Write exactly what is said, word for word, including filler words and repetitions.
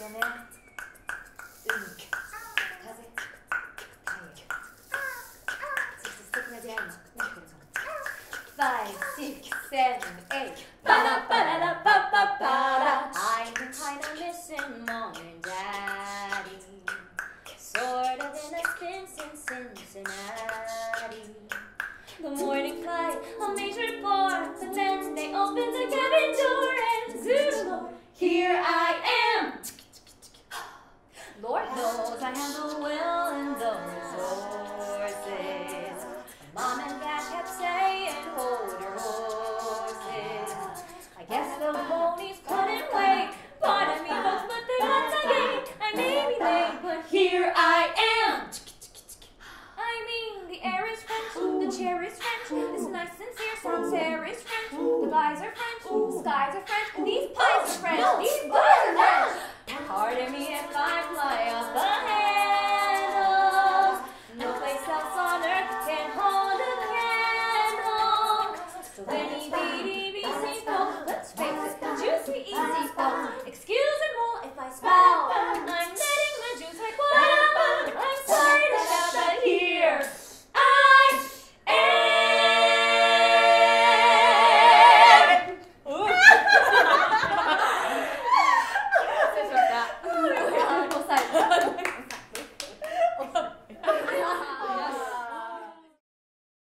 だね。海、風、太陽。そして素敵な出会いも待ってるから。Five, six, seven, eight. Ba ba da da ba ba ba da. I've been kind of missing mom and daddy. Sort of in a spin since Cincinnati. The morning flight, a major report, but then they opened the cabin door and zoom, here I am. Lord knows I have the will and the resources. Mom and Dad kept saying, hold your horses. I guess the ponies couldn't wait. Part of me hopes, but they got the gate. I may be late, but here I am. I mean, the air is French, the chair is French. This nice sincere sounds air is French. The guys are French, the skies are French, and these pies are French. These pies are French. Pardon me if I fly off the